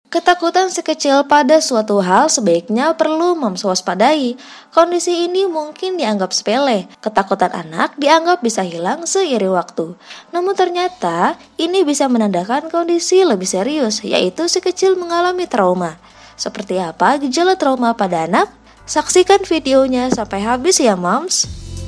Ketakutan si kecil pada suatu hal sebaiknya perlu mewaspadai. Kondisi ini mungkin dianggap sepele. Ketakutan anak dianggap bisa hilang seiring waktu. Namun ternyata ini bisa menandakan kondisi lebih serius, yaitu si kecil mengalami trauma. Seperti apa gejala trauma pada anak? Saksikan videonya sampai habis ya, Moms.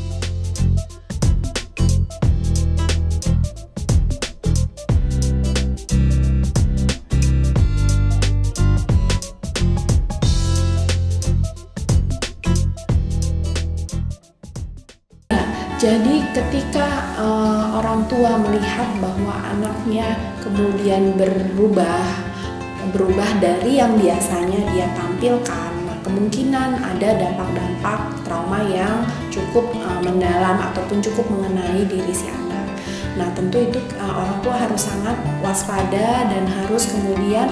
Jadi ketika orang tua melihat bahwa anaknya kemudian berubah dari yang biasanya dia tampilkan, kemungkinan ada dampak-dampak trauma yang cukup mendalam ataupun cukup mengenai diri si anak. Nah, tentu itu orang tua harus sangat waspada dan harus kemudian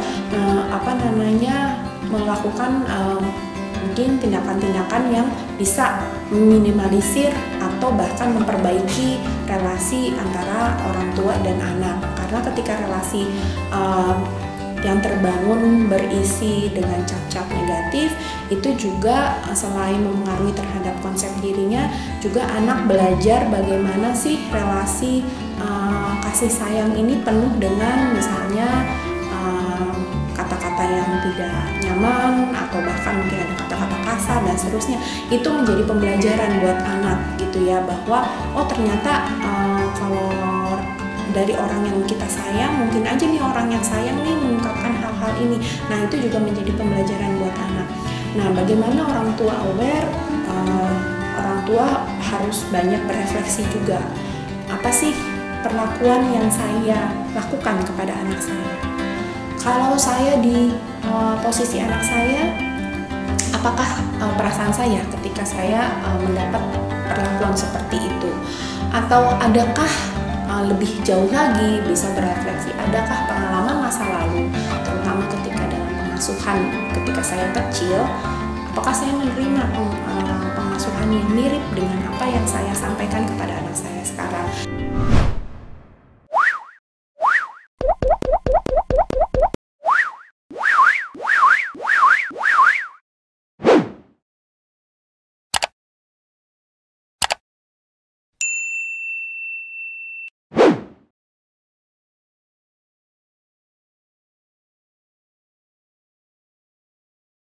melakukan mungkin tindakan-tindakan yang bisa meminimalisir atau bahkan memperbaiki relasi antara orang tua dan anak. Karena ketika relasi yang terbangun berisi dengan cap-cap negatif, itu juga selain mempengaruhi terhadap konsep dirinya, juga anak belajar bagaimana sih relasi kasih sayang ini penuh dengan misalnya kata-kata yang tidak nyaman atau bahkan mungkin ada kata-kata kasar dan seterusnya. Itu menjadi pembelajaran buat anak gitu ya, bahwa oh ternyata kalau dari orang yang kita sayang, mungkin aja nih orang yang sayang nih mengungkapkan hal-hal ini. Nah, itu juga menjadi pembelajaran buat anak. Nah, bagaimana orang tua aware? Orang tua harus banyak berefleksi juga. Apa sih perlakuan yang saya lakukan kepada anak saya? Kalau saya di posisi anak saya, apakah perasaan saya ketika saya mendapat perlakuan seperti itu? Atau adakah lebih jauh lagi bisa berefleksi, adakah pengalaman masa lalu, terutama ketika dalam pengasuhan ketika saya kecil, apakah saya menerima pengasuhan yang mirip dengan apa yang saya sampaikan kepada anak saya sekarang?